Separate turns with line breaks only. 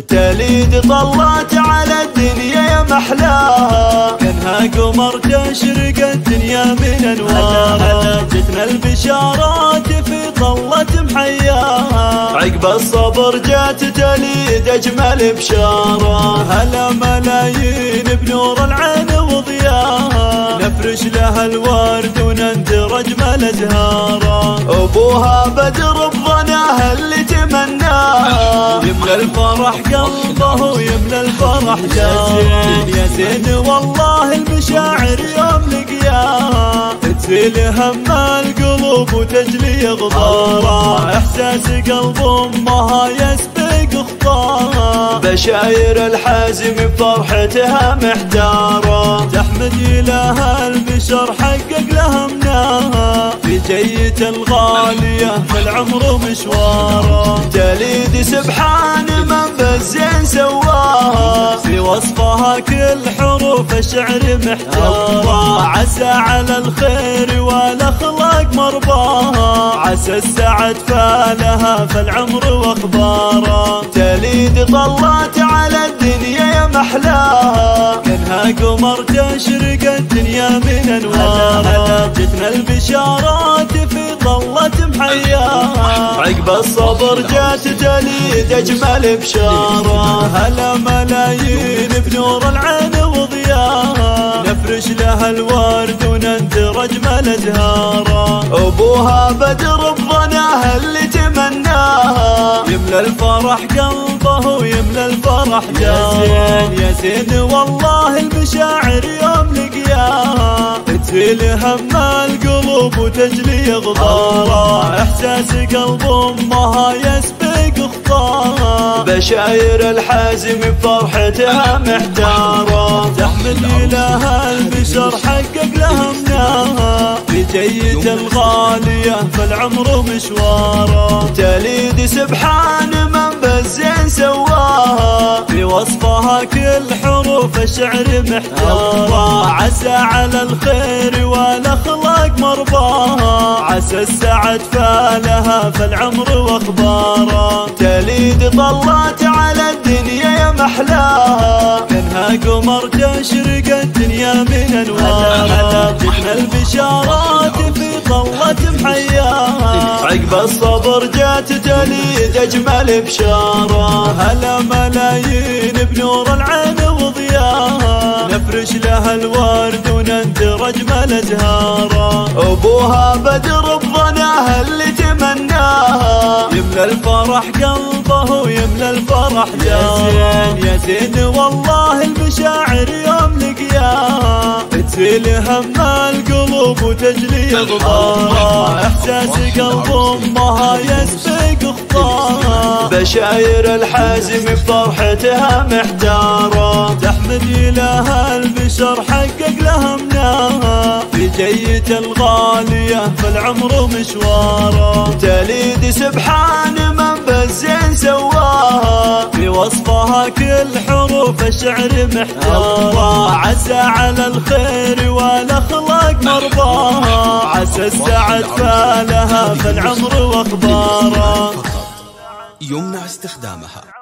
تليد طلعت على الدنيا يا محلاها، كانها قمر تشرق الدنيا من انوارها. جتنا البشارات في طلة محياها، عقب الصبر جات تليد اجمل بشاره. هلا ملايين بنور العين وضياها، نفرش لها الورد وننثر اجمل ازهاره. ابوها بدر بظناها اللي تمناها، يملى الفرح قلبه ويملى الفرح داره. يا زين والله المشاعر يوم لقياها، تزيل هم القلوب وتجلي غبارها. احساس قلب امها يسبق خطاها، بشاير الحازم بفرحتها محتاره. تحمد إله البشر حقق لها مناها، في جية الغالية في العمر مشواره. تليد سبحان من بالزين سواها، في وصفها كل حروف الشعر محتاره. عسى على الخير والاخلاق مرضاها، عسى السعد فالها في العمر واخباره. تليد طلعت على الدنيا يا محلاها، كانها قمر تشرق الدنيا من انوارها. جتنا البشارات في طلة محياها، عقب الصبر جات تليد اجمل بشاره. هلا ملايين بنور العين وضياها، نفرش لها الورد وننثر اجمل ازهاره. ابوها بدر بظناها اللي تمناها، يملى الفرح قلبه ويملى الفرح داره. يا زين والله المشاعر يوم لقياها، تزيل هم القلوب وتجلي غبارها. احساس قلب امها يسبق خطاها، بشاير الحازم بفرحتها محتاره. تحمد إله البشر حقق لها مناها، في جية الغالية في العمر مشواره. تليد سبحان من بالزين سواها، في وصفها كل حروف الشعر محتاره. عسى على الخير والاخلاق مرضاها، عسى السعد فالها في العمر واخباره. تليد طلعت على الدنيا يا محلاها، كانها قمر تشرق الدنيا من انوارها. جتنا البشارات في طلة محياها، عقب الصبر جات تليد اجمل بشاره. هلا ملايين بنور العين وضياها، نفرش لها الورد وننثر اجمل ازهاره. ابوها بدر بظناها اللي تمناها، يملى الفرح قلبه ويملى الفرح داره. يا زين والله المشاعر يوم لقياها، تزيل هم القلوب وتجلي غبارها. احساس قلب امها يسبق خطاها، بشاير الحازم بفرحتها محتاره. تحمد إله البشر حقق لها مناها، في جية الغالية في العمر مشواره. تليد سبحان من بالزين سواها، في وصفها كل حروف الشعر محتاره. عسى على الخير والاخلاق مرضاها، عسى السعد فالها في العمر واخباره.
يمنع استخدامها.